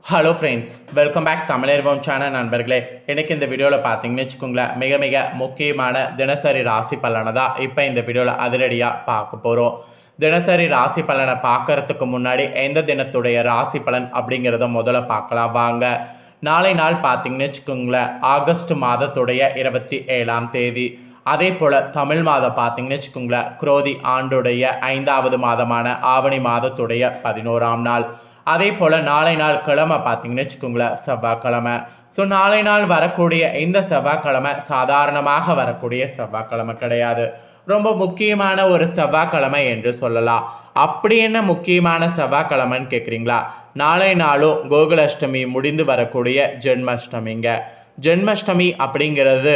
Hello friends, welcome back தமிழர்வோம் channel நண்பர்களே. எனக்கு இந்த வீடியோவில் பார்த்தீங்கன்னு வச்சுக்கோங்களேன், மிக முக்கியமான தினசரி ராசி பலனை தான் இப்போ இந்த வீடியோவில் அதிரடியாக பார்க்க போகிறோம். தினசரி ராசி பலனை பார்க்கறதுக்கு முன்னாடி எந்த தினத்துடைய ராசி பலன் அப்படிங்கிறத முதல்ல பார்க்கலாம் வாங்க. நாளை நாள் பார்த்தீங்கன்னு வச்சுக்கோங்களேன், ஆகஸ்ட் மாதத்துடைய 27ஆம் தேதி. அதே போல் தமிழ் மாதம் பார்த்தீங்கன்னு வச்சுக்கோங்களேன், குரோதி ஆண்டுடைய 5வது மாதமான ஆவணி மாதத்துடைய 11ஆம் நாள். அதே போல் நாளை நாள் கிழமை பார்த்தீங்கன்னு வச்சுக்கோங்களேன், செவ்வாய்க்கிழமை. ஸோ நாளை நாள் வரக்கூடிய இந்த செவ்வாய்க்கிழமை சாதாரணமாக வரக்கூடிய செவ்வாய்க்கிழமை கிடையாது. ரொம்ப முக்கியமான ஒரு செவ்வாய்க்கிழமை என்று சொல்லலாம். அப்படி என்ன முக்கியமான செவ்வாய்க்கிழமைன்னு கேட்குறீங்களா? நாளை நாளும் கோகுலாஷ்டமி முடிந்து வரக்கூடிய ஜென்மாஷ்டமிங்க. ஜென்மாஷ்டமி அப்படிங்கிறது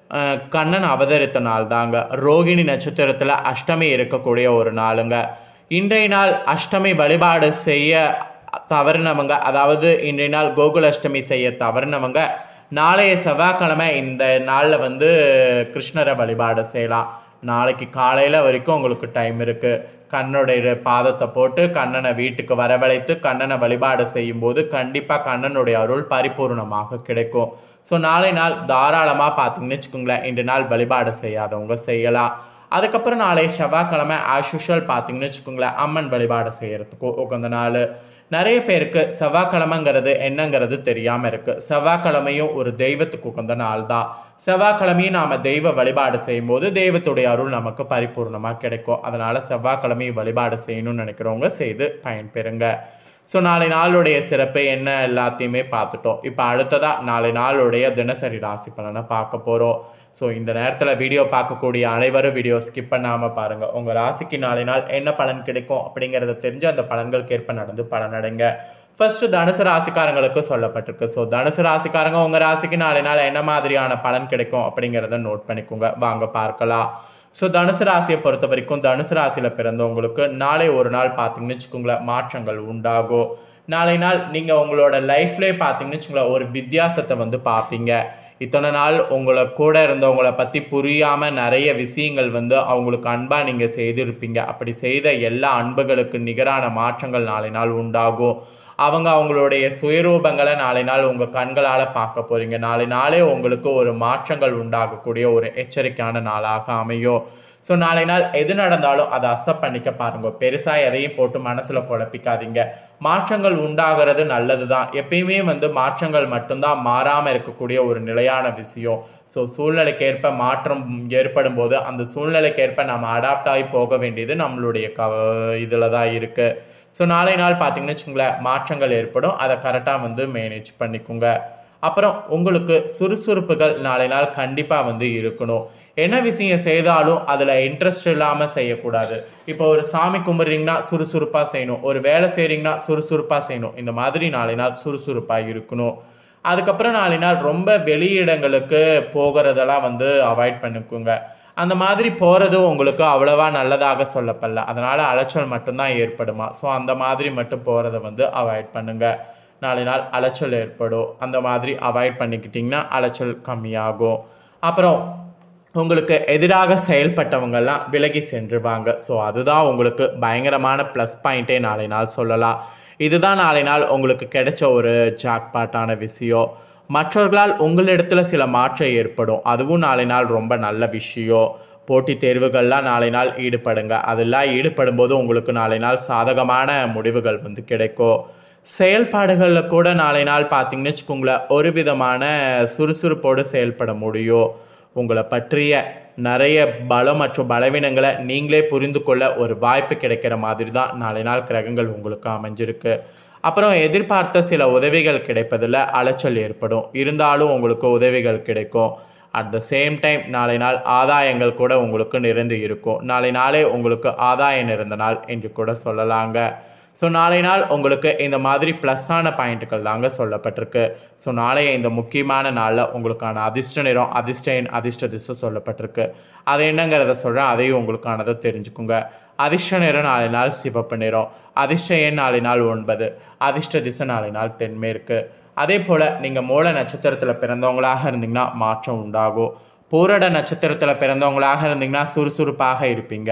கண்ணன் அவதரித்த நாள் தாங்க. ரோகிணி நட்சத்திரத்தில் அஷ்டமி இருக்கக்கூடிய ஒரு நாளுங்க. இன்றைய நாள் அஷ்டமி வழிபாடு செய்ய தவறினவங்க, அதாவது இன்றைய நாள் கோகுலாஷ்டமி செய்ய தவறினவங்க, நாளைய செவ்வாய்க்கிழமை இந்த நாளில் கிருஷ்ணரை வழிபாடு செய்யலாம். நாளைக்கு காலையில் வரைக்கும் உங்களுக்கு டைம் இருக்குது. கண்ணனுடைய பாதத்தை போட்டு கண்ணனை வீட்டுக்கு வரவழைத்து கண்ணனை வழிபாடு செய்யும்போது கண்டிப்பாக கண்ணனுடைய அருள் பரிபூர்ணமாக கிடைக்கும். ஸோ நாளை நாள் தாராளமாக பார்த்தீங்கன்னு வச்சுக்கோங்களேன், இன்று நாள் வழிபாடு செய்யாதவங்க செய்யலாம். அதுக்கப்புறம் நாளை செவ்வாய்க்கிழமை ஆஸ் யூஷுவல் பார்த்தீங்கன்னு வச்சுக்கோங்களேன், அம்மன் வழிபாடு செய்கிறதுக்கு உகந்த நாள். நிறைய பேருக்கு செவ்வாய்க்கிழமைங்கிறது என்னங்கிறது தெரியாமல் இருக்குது. செவ்வாய்க்கிழமையும் ஒரு தெய்வத்துக்கு உகந்த நாள் தான். செவ்வாய்க்கிழமையும் நாம் தெய்வ வழிபாடு செய்யும்போது தெய்வத்துடைய அருள் நமக்கு பரிபூர்ணமாக கிடைக்கும். அதனால் செவ்வாய்க்கிழமையும் வழிபாடு செய்யணும்னு நினைக்கிறவங்க செய்து பயன்பெறுங்க. ஸோ நாளை நாளுடைய சிறப்பு என்ன எல்லாத்தையுமே பார்த்துட்டோம். இப்போ அடுத்ததாக நாளை நாளுடைய தினசரி ராசி பலனை பார்க்க போகிறோம். ஸோ இந்த நேரத்தில் வீடியோ பார்க்கக்கூடிய அனைவரும் வீடியோ ஸ்கிப் பண்ணாமல் பாருங்கள். உங்கள் ராசிக்கு நாளை நாள் என்ன பலன் கிடைக்கும் அப்படிங்கிறத தெரிஞ்சு அந்த பலன்களுக்கு ஏற்ப நடந்து பலனடைங்க. ஃபர்ஸ்ட் தனுசு ராசிக்காரங்களுக்கு சொல்லப்பட்டிருக்கு. ஸோ தனுசு ராசிக்காரங்க உங்கள் ராசிக்கு நாளை நாள் என்ன மாதிரியான பலன் கிடைக்கும் அப்படிங்கிறத நோட் பண்ணிக்கோங்க. வாங்க பார்க்கலாம். ஸோ தனுசு ராசியை பொறுத்த வரைக்கும் தனுசு ராசியில் பிறந்தவங்களுக்கு நாளை ஒரு நாள் பார்த்தீங்கன்னு வச்சுக்கோங்களேன், மாற்றங்கள் உண்டாகும். நாளை நாள் நீங்கள் உங்களோட லைஃப்லேயே பார்த்தீங்கன்னு வச்சுக்கோங்களேன், ஒரு வித்தியாசத்தை பார்ப்பீங்க. இத்தனை நாள் உங்களை கூட இருந்தவங்களை பற்றி புரியாமல் நிறைய விஷயங்கள் அவங்களுக்கு அன்பாக நீங்கள் செய்திருப்பீங்க. அப்படி செய்த எல்லா அன்புகளுக்கு நிகரான மாற்றங்கள் நாளை நாள் உண்டாகும். அவங்களுடைய சுயரூபங்களை நாளை நாள் உங்கள் கண்களால் பார்க்க போகிறீங்க. நாளை நாளே உங்களுக்கு ஒரு மாற்றங்கள் உண்டாகக்கூடிய ஒரு எச்சரிக்கையான நாளாக அமையும். ஸோ நாளை நாள் எது நடந்தாலும் அதை அக்செப்ட் பண்ணிக்க பாருங்க. பெருசாக எதையும் போட்டு மனசில் குழப்பிக்காதீங்க. மாற்றங்கள் உண்டாகிறது நல்லது தான். எப்பயுமே மாற்றங்கள் மட்டும்தான் மாறாமல் இருக்கக்கூடிய ஒரு நிலையான விஷயம். ஸோ சூழ்நிலைக்கேற்ப மாற்றம் ஏற்படும் போது அந்த சூழ்நிலைக்கேற்ப நம்ம அடாப்ட் ஆகி போக வேண்டியது நம்மளுடைய இதில் தான் இருக்குது. ஸோ நாளை நாள் பார்த்தீங்கன்னு வச்சுங்களேன், மாற்றங்கள் ஏற்படும். அதை கரெக்டாக மேனேஜ் பண்ணிக்கோங்க. அப்புறம் உங்களுக்கு சுறுசுறுப்புகள் நாளை நாள் கண்டிப்பாக இருக்கணும். என்ன விஷயம் செய்தாலும் அதில் இன்ட்ரெஸ்ட் இல்லாமல் செய்யக்கூடாது. இப்போ ஒரு சாமி கும்பிட்றீங்கன்னா சுறுசுறுப்பாக செய்யணும். ஒரு வேலை செய்கிறீங்கன்னா சுறுசுறுப்பாக செய்யணும். இந்த மாதிரி நாளை நாள் சுறுசுறுப்பாக இருக்கணும். அதுக்கப்புறம் நாளை நாள் ரொம்ப வெளியிடங்களுக்கு போகிறதெல்லாம் அவாய்ட் பண்ணிக்கோங்க. அந்த மாதிரி போகிறது உங்களுக்கு அவ்வளவா நல்லதாக சொல்லப்படல. அதனால் அலைச்சல் மட்டும்தான் ஏற்படுமா. ஸோ அந்த மாதிரி மட்டும் போகிறத அவாய்ட் பண்ணுங்கள். நாளை நாள் அலைச்சல் ஏற்படும். அந்த மாதிரி அவாய்ட் பண்ணிக்கிட்டிங்கன்னா அலைச்சல் கம்மியாகும். அப்புறம் உங்களுக்கு எதிராக செயல்பட்டவங்கெல்லாம் விலகி சென்றுவாங்க. ஸோ அதுதான் உங்களுக்கு பயங்கரமான ப்ளஸ் பாயிண்ட்டே நாளை நாள் சொல்லலாம். இதுதான் நாளை நாள் உங்களுக்கு கிடைச்ச ஒரு ஜாக்பாட்டான விஷயம். மற்றவர்களால் உங்களிடத்தில் சில மாற்றம் ஏற்படும். அதுவும் நாளை நாள் ரொம்ப நல்ல விஷயம். போட்டித் தேர்வுகள்லாம் நாளை நாள் ஈடுபடுங்க. அதெல்லாம் ஈடுபடும் போது உங்களுக்கு நாளை நாள் சாதகமான முடிவுகள் கிடைக்கும். செயல்பாடுகளில் கூட நாளை நாள் பார்த்தீங்கன்னு வச்சுக்கோங்களேன், ஒரு விதமான சுறுசுறுப்போடு செயல்பட முடியும். உங்களை பற்றிய நிறைய பலம் மற்றும் பலவீனங்களை நீங்களே புரிந்து கொள்ள ஒரு வாய்ப்பு கிடைக்கிற மாதிரி தான் நாளை நாள் கிரகங்கள் உங்களுக்கு அமைஞ்சிருக்கு. அப்புறம் எதிர்பார்த்த சில உதவிகள் கிடைப்பதில் அலைச்சல் ஏற்படும். இருந்தாலும் உங்களுக்கு உதவிகள் கிடைக்கும். அட் த சேம் டைம் நாளை நாள் ஆதாயங்கள் கூட உங்களுக்கு நிறைந்து இருக்கும். நாளை நாளே உங்களுக்கு ஆதாயம் நிறைந்த நாள் என்று கூட சொல்லலாங்க. ஸோ நாளை நாள் உங்களுக்கு இந்த மாதிரி ப்ளஸ்ஸான பாயிண்ட்டுகள் தாங்க சொல்லப்பட்டிருக்கு. ஸோ நாளைய இந்த முக்கியமான நாளில் உங்களுக்கான அதிர்ஷ்ட நிறம், அதிர்ஷ்ட எண், அதிர்ஷ்ட திசை சொல்லப்பட்டிருக்கு. அது என்னங்கிறத சொல்கிறேன், அதையும் உங்களுக்கானதை தெரிஞ்சுக்குங்க. அதிர்ஷ்ட நிறம் நாளை நாள் சிவப்பு நிறம், அதிர்ஷ்ட எண் நாளை நாள் 9, அதிர்ஷ்ட திசை நாளை நாள் தென்மேற்கு. அதே போல் நீங்கள் மூல நட்சத்திரத்தில் பிறந்தவங்களாக இருந்தீங்கன்னா மாற்றம் உண்டாகும். பூரட நட்சத்திரத்தில் பிறந்தவங்களாக இருந்தீங்கன்னா சுறுசுறுப்பாக இருப்பீங்க.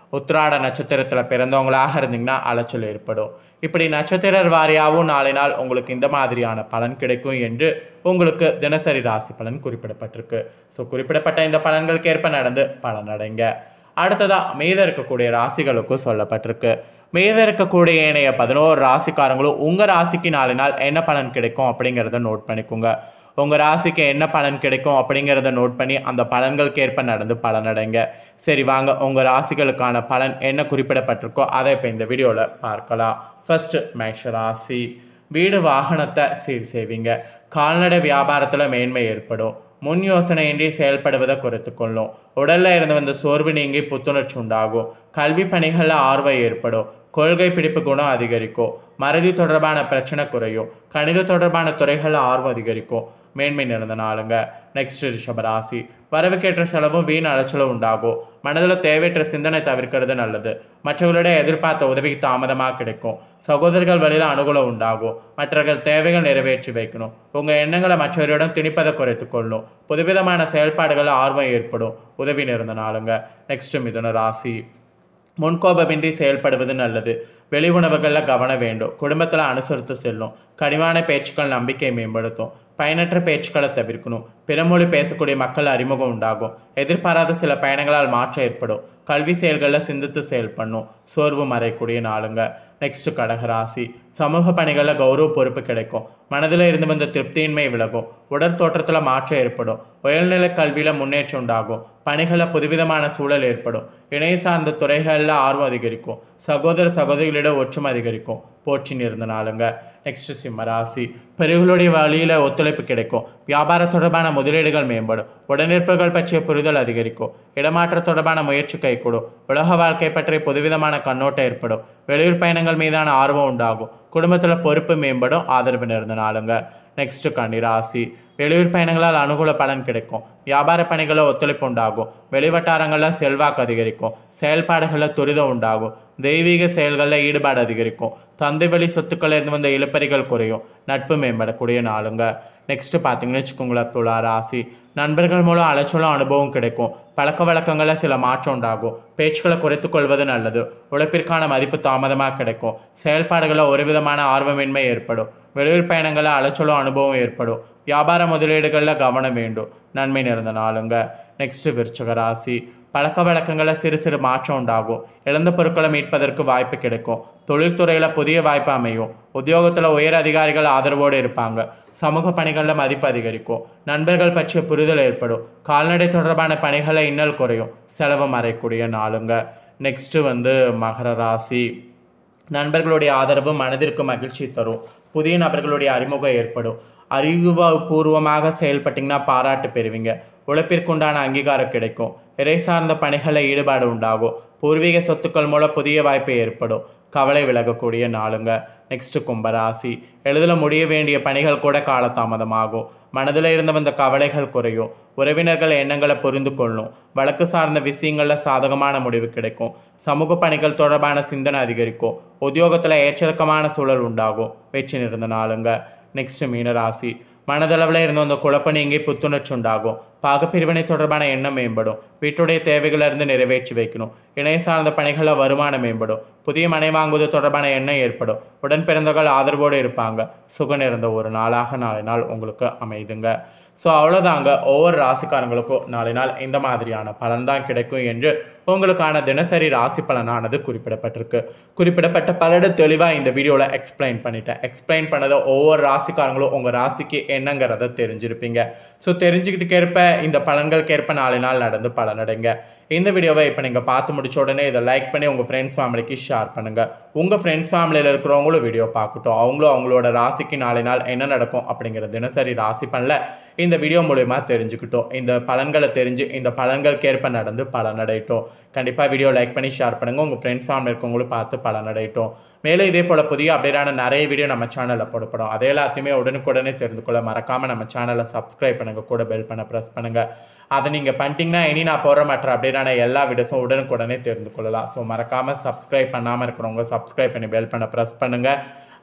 உத்திராட நட்சத்திரத்தில் பிறந்தவங்களாக இருந்தீங்கன்னா அலைச்சல் ஏற்படும். இப்படி நட்சத்திர வாரியாகவும் நாளை நாள் உங்களுக்கு இந்த மாதிரியான பலன் கிடைக்கும் என்று உங்களுக்கு தினசரி ராசி பலன் குறிப்பிடப்பட்டிருக்கு. ஸோ குறிப்பிடப்பட்ட இந்த பலன்களுக்கு ஏற்ப நடந்து பலனடைங்க. அடுத்ததாக மீத இருக்கக்கூடிய ராசிகளுக்கும் சொல்லப்பட்டிருக்கு. மீத இருக்கக்கூடிய ஏனைய 11 ராசிக்காரங்களும் உங்கள் ராசிக்கு நாளை நாள் என்ன பலன் கிடைக்கும் அப்படிங்கிறத நோட் பண்ணிக்கோங்க. உங்கள் ராசிக்கு என்ன பலன் கிடைக்கும் அப்படிங்கிறத நோட் பண்ணி அந்த பலன்களுக்கு ஏற்ப நடந்து பலனடைங்க. சரி வாங்க, உங்கள் ராசிகளுக்கான பலன் என்ன குறிப்பிடப்பட்டிருக்கோ அதை இப்போ இந்த வீடியோவில் பார்க்கலாம். ஃபர்ஸ்ட் மேஷ ராசி. வீடு வாகனத்தை சீர் செய்வீங்க. கால்நடை வியாபாரத்தில் மேன்மை ஏற்படும். முன் யோசனையின்றி செயல்படுவதை குறைத்துக்கொள்ளும். உடலில் இருந்து வந்த சோர்வு நீங்கி புத்துணர்ச்சி உண்டாகும். கல்வி பணிகளில் ஆர்வம் ஏற்படும். கொள்கை பிடிப்பு குணம் அதிகரிக்கும். மறதி தொடர்பான பிரச்சனை குறையும். கணித தொடர்பான துறைகளில் ஆர்வம் அதிகரிக்கும். மேன்மை நிறைந்த நாளுங்க. நெக்ஸ்ட் ரிஷபராசி. வரவுக்கேற்ற செலவும் வீண் அலைச்சலும் உண்டாகும். மனதில் தேவையற்ற சிந்தனை தவிர்க்கிறது நல்லது. மற்றவர்களுடைய எதிர்பார்த்த உதவி தாமதமாக கிடைக்கும். சகோதரர்கள் வழியில் அனுகூலம் உண்டாகும். மற்றவர்கள் தேவைகள் நிறைவேற்றி வைக்கணும். உங்கள் எண்ணங்களை மற்றவரிடம் திணிப்பதை குறைத்து கொள்ளும். புதுவிதமான செயல்பாடுகளில் ஆர்வம் ஏற்படும். உதவி நிறைந்த நாளுங்க. நெக்ஸ்ட் மிதுன ராசி. முன்கோபமின்றி செயல்படுவது நல்லது. வெளி உணவுகளில் கவனம் வேண்டும். குடும்பத்தில் அனுசரித்து செல்லும். கனிவான பேச்சுக்கள் நம்பிக்கை மேம்படுத்தும். பயனற்ற பேச்சுக்களை தவிர்க்கணும். பிறமொழி பேசக்கூடிய மக்கள் அறிமுகம் உண்டாகும். எதிர்பாராத சில பயணங்களால் மாற்றம் ஏற்படும். கல்வி செயல்களில் சிந்தித்து செயல்படணும். சோர்வு மறைக்கூடிய நாளுங்க. நெக்ஸ்ட் கடகராசி. சமூக பணிகளில் கௌரவ பொறுப்பு கிடைக்கும். மனதில் இருந்து வந்த திருப்தியின்மை விலகும். உடல் தோற்றத்தில் மாற்றம் ஏற்படும். உயர்நிலை கல்வியில் முன்னேற்றம் உண்டாகும். பணிகளில் புதுவிதமான சூழல் ஏற்படும். இணைய சார்ந்த துறைகளில் ஆர்வம் அதிகரிக்கும். சகோதர சகோதரிகளிடம் ஒற்றுமை அதிகரிக்கும். போற்றி இருந்த நாளுங்க. நெக்ஸ்ட் சிம்மராசி. பிறர்களுடைய வழியில் ஒத்துழைப்பு கிடைக்கும். வியாபார தொடர்பான முதலீடுகள் மேம்படும். உடனிருப்புகள் பற்றிய புரிதல் அதிகரிக்கும். இடமாற்ற தொடர்பான முயற்சி கைகூடும். உலக வாழ்க்கை பற்றிய புதுவிதமான கண்ணோட்டம் ஏற்படும். வெளியூர் பயணங்கள் மீதான ஆர்வம் உண்டாகும். குடும்பத்தில் பொறுப்பு மேம்படும். ஆதரவு நிறைந்த நாளுங்க. நெக்ஸ்ட் கன்னிராசி. வெளியூர் பயணங்களால் அனுகூல பலன் கிடைக்கும். வியாபார பணிகளில் ஒத்துழைப்பு உண்டாகும். வெளிவட்டாரங்களில் செல்வாக்கு அதிகரிக்கும். செயல்பாடுகளில் துரிதம் உண்டாகும். தெய்வீக செயல்களில் ஈடுபாடு அதிகரிக்கும். தந்தை வழி சொத்துக்கள் இருந்து வந்த இழுப்பறிகள் குறையும். நட்பு மேம்படக்கூடிய நாளுங்க. நெக்ஸ்ட் பார்த்தீங்கன்னு வச்சுக்கோங்களேன், துலா ராசி. நண்பர்கள் மூலம் அலைச்சலும் அனுபவம் கிடைக்கும். பழக்க வழக்கங்களில் சில மாற்றம் உண்டாகும். பேச்சுக்களை குறைத்து கொள்வது நல்லது. உழைப்பிற்கான மதிப்பு தாமதமாக கிடைக்கும். செயல்பாடுகளில் ஒரு விதமான ஆர்வமின்மை ஏற்படும். வெளியூர் பயணங்களில் அலைச்சலும் அனுபவம் ஏற்படும். வியாபார முதலீடுகளில் கவனம் வேண்டும். நன்மை நிறைந்த நாளுங்க. நெக்ஸ்ட் விருச்சிக ராசி. பழக்க வழக்கங்களில் சிறு சிறு மாற்றம் உண்டாகும். இழந்த பொருட்களை மீட்பதற்கு வாய்ப்பு கிடைக்கும். தொழில்துறையில் புதிய வாய்ப்பு அமையும். உத்தியோகத்தில் உயர் அதிகாரிகள் ஆதரவோடு இருப்பாங்க. சமூக பணிகளில் மதிப்பு அதிகரிக்கும். நண்பர்கள் பற்றிய புரிதல் ஏற்படும். கால்நடை தொடர்பான பணிகளை இன்னல் குறையும். செலவு மறைக்கூடிய நாளுங்க. நெக்ஸ்ட்டு மகர ராசி. நண்பர்களுடைய ஆதரவு மனதிற்கு மகிழ்ச்சி தரும். புதிய நபர்களுடைய அறிமுகம் ஏற்படும். அறிவுபூர்வமாக செயல்பட்டிங்கன்னா பாராட்டு பெறுவீங்க. உழைப்பிற்குண்டான அங்கீகாரம் கிடைக்கும். இறை சார்ந்த பணிகளில் ஈடுபாடு உண்டாகும். பூர்வீக சொத்துக்கள் மூலம் புதிய வாய்ப்பு ஏற்படும். கவலை விலகக்கூடிய நாளுங்க. நெக்ஸ்ட் கும்பராசி. எளிதில் முடிய வேண்டிய பணிகள் கூட காலதாமதமாகும். மனதில் இருந்து வந்த கவலைகள் குறையும். உறவினர்கள் எண்ணங்களை புரிந்து கொள்ளும். வழக்கு சார்ந்த விஷயங்களில் சாதகமான முடிவு கிடைக்கும். சமூக பணிகள் தொடர்பான சிந்தனை அதிகரிக்கும். உத்தியோகத்தில் ஏற்றிறக்கமான சூழல் உண்டாகும். வெற்றி நிறைந்த நாளுங்க. நெக்ஸ்ட் மீனராசி. மனதளவில் இருந்து வந்த குழப்பம் நீங்கி புத்துணர்ச்சி உண்டாகும். பாகப்பிரிவினை தொடர்பான எண்ணம் மேம்படும். வீட்டுடைய தேவைகளிலிருந்து நிறைவேற்றி வைக்கணும். இணைய சார்ந்த பணிகளில் வருமானம் மேம்படும். புதிய மனை வாங்குவது தொடர்பான எண்ணம் ஏற்படும். உடன் பிறந்தவர்கள் ஆதரவோடு இருப்பாங்க. சுகம் நிறைந்த ஒரு நாளாக நாளை நாள் உங்களுக்கு அமைதுங்க. ஸோ அவ்வளோதாங்க, ஒவ்வொரு ராசிக்காரங்களுக்கும் நாளை நாள் இந்த மாதிரியான பலன் தான் கிடைக்கும் என்று உங்களுக்கான தினசரி ராசி பலனானது குறிப்பிடப்பட்டிருக்கு. குறிப்பிடப்பட்ட பலனை தெளிவாக இந்த வீடியோவில் எக்ஸ்பிளைன் பண்ணிட்டேன். எக்ஸ்பிளைன் பண்ணதை ஒவ்வொரு ராசிக்காரங்களும் உங்கள் ராசிக்கு என்னங்கிறத தெரிஞ்சிருப்பீங்க. ஸோ தெரிஞ்சுக்கிறதுக்கேற்ப இந்த பலன்களுக்கேற்ப நாளை நாள் நடந்து பலனடைங்க. இந்த வீடியோவை இப்போ நீங்கள் பார்த்து முடிச்ச உடனே இதை லைக் பண்ணி உங்கள் ஃப்ரெண்ட்ஸ் ஃபேமிலிக்கு ஷேர் பண்ணுங்கள். உங்கள் ஃப்ரெண்ட்ஸ் ஃபேமிலியில் இருக்கிறவங்களும் வீடியோ பார்க்கட்டும். அவங்களும் அவங்களோட ராசிக்கு நாளை நாள் என்ன நடக்கும் அப்படிங்கிற தினசரி ராசி பலனில் இந்த வீடியோ மூலமா தெரிஞ்சுக்கிட்டோம். இந்த பலன்களை தெரிஞ்சு இந்த பலன்களுக்கேற்ப நடந்து பலனடையட்டும். கண்டிப்பாக வீடியோ லைக் பண்ணி ஷேர் பண்ணுங்கள். உங்கள் ஃப்ரெண்ட்ஸ் ஃபேமிலி இருக்கவங்களும் பார்த்து பலனடையட்டும். மேலே இதே போல் புதிய அப்டேட்டான நிறைய வீடியோ நம்ம சேனலில் போடப்படும். அதே எல்லாத்தையுமே உடனுக்குடனே தெரிந்து கொள்ள மறக்காமல் நம்ம சேனலை சப்ஸ்கிரைப் பண்ணுங்கள். கூட பெல் பண்ண ப்ரெஸ் பண்ணுங்கள். அதை நீங்கள் பண்ணிட்டீங்கன்னா இனி நான் போகிற மற்ற அப்டேட்டான எல்லா வீடியோஸும் உடனுக்குடனே தெரிந்து கொள்ளலாம். ஸோ மறக்காமல் சப்ஸ்கிரைப் பண்ணாமல் இருக்கிறவங்க சப்ஸ்கிரைப் பண்ணி பெல் பண்ண ப்ரெஸ் பண்ணுங்கள்.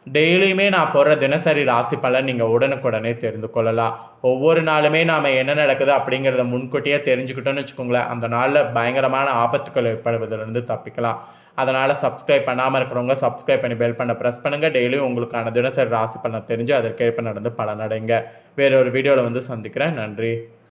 டெய்லியுமே நான் போடுற தினசரி ராசி பலன் நீங்கள் உடனுக்குடனே தெரிந்து கொள்ளலாம். ஒவ்வொரு நாளுமே நாம் என்ன நடக்குது அப்படிங்கிறத முன்கூட்டியே தெரிஞ்சுக்கிட்டோன்னு வச்சுக்கோங்களேன், அந்த நாளில் பயங்கரமான ஆபத்துக்கள் ஏற்படுவதிலிருந்து தப்பிக்கலாம். அதனால் சப்ஸ்கிரைப் பண்ணாமல் இருக்கிறவங்க சப்ஸ்கிரைப் பண்ணி பெல் பண்ண ப்ரெஸ் பண்ணுங்கள். டெய்லியும் உங்களுக்கான தினசரி ராசி பலனை தெரிஞ்சு அதற்கேற்ப நடந்து பலனடைங்க. வேற ஒரு வீடியோவில் சந்திக்கிறேன். நன்றி.